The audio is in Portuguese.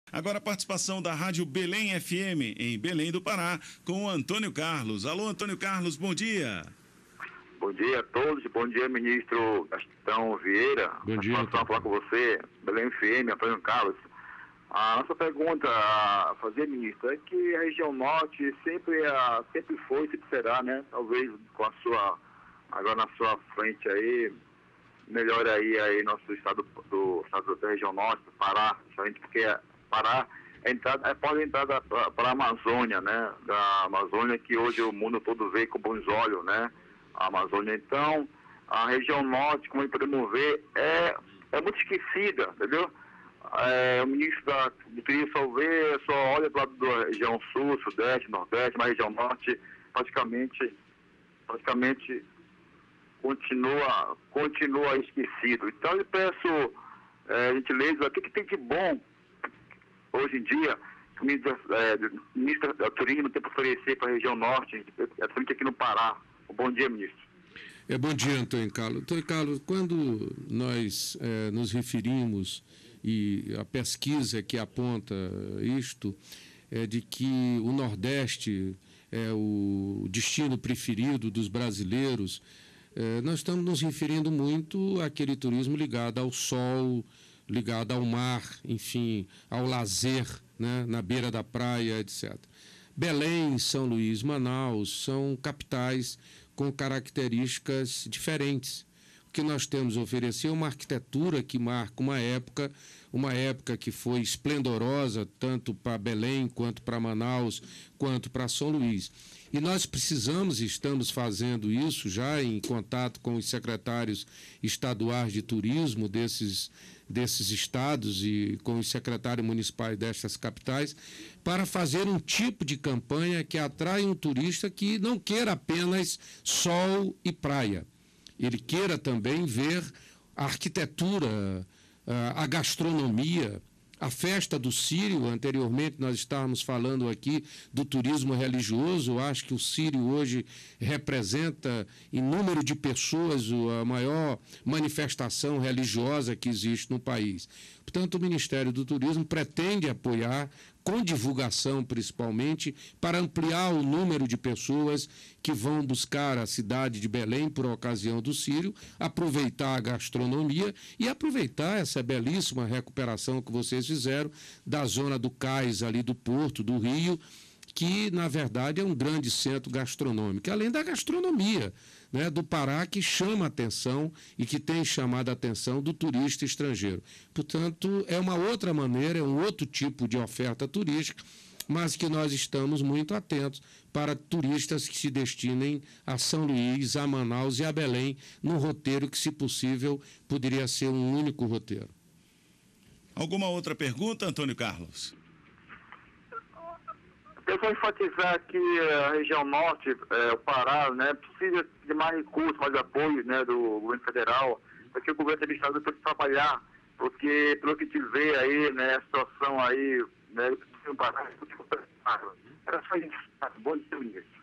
Agora a participação da Rádio Belém FM, em Belém do Pará, com o Antônio Carlos. Alô, Antônio Carlos, bom dia. Bom dia a todos, bom dia, ministro Gastão Vieira. Bom dia. Satisfação falar com você, Belém FM, Antônio Carlos. A nossa pergunta a fazer, ministro, é que a região norte sempre foi e sempre será, né? Talvez com a sua, agora na sua frente aí, melhore aí nosso estado da região norte, do Pará, justamente porque Pará é a porta de entrada para a Amazônia, né? Da Amazônia que hoje o mundo todo vê com bons olhos, né? A Amazônia, então, a região norte, como podemos ver, é muito esquecida, entendeu? O ministro do Turismo só olha para o lado da região sul, sudeste, nordeste, mas a região norte praticamente continua esquecido. Então eu peço gentileza, o que tem de bom hoje em dia que o ministro do Turismo tem para oferecer para a região norte, principalmente aqui no Pará? Bom dia, ministro. Bom dia, Antônio Carlos. Antônio Carlos, quando nós nos referimos, e a pesquisa que aponta isto, é de que o Nordeste é o destino preferido dos brasileiros, nós estamos nos referindo muito àquele turismo ligado ao sol, ligado ao mar, enfim, ao lazer, né, na beira da praia, etc. Belém, São Luís, Manaus são capitais com características diferentes. O que nós temos a oferecer é uma arquitetura que marca uma época que foi esplendorosa, tanto para Belém, quanto para Manaus, quanto para São Luís. E nós precisamos, estamos fazendo isso já em contato com os secretários estaduais de turismo desses estados e com os secretários municipais destas capitais, para fazer um tipo de campanha que atrai um turista que não queira apenas sol e praia. Ele queira também ver a arquitetura, a gastronomia, a festa do Círio. Anteriormente nós estávamos falando aqui do turismo religioso. Eu acho que o Círio hoje representa, em número de pessoas, a maior manifestação religiosa que existe no país. Portanto, o Ministério do Turismo pretende apoiar, com divulgação principalmente, para ampliar o número de pessoas que vão buscar a cidade de Belém por ocasião do Círio, aproveitar a gastronomia e aproveitar essa belíssima recuperação que vocês fizeram da zona do cais ali do Porto, do Rio, que, na verdade, é um grande centro gastronômico, além da gastronomia, né, do Pará, que chama a atenção e que tem chamado a atenção do turista estrangeiro. Portanto, é uma outra maneira, é um outro tipo de oferta turística, mas que nós estamos muito atentos para turistas que se destinem a São Luís, a Manaus e a Belém, num roteiro que, se possível, poderia ser um único roteiro. Alguma outra pergunta, Antônio Carlos? Eu quero enfatizar que a região norte, o Pará, né, precisa de mais recursos, mais apoio, né, do governo federal, para que o governo do estado possa trabalhar, porque pelo que te vê aí, né, a situação aí, né, do Pará, era só isso. Bom dia, ministro.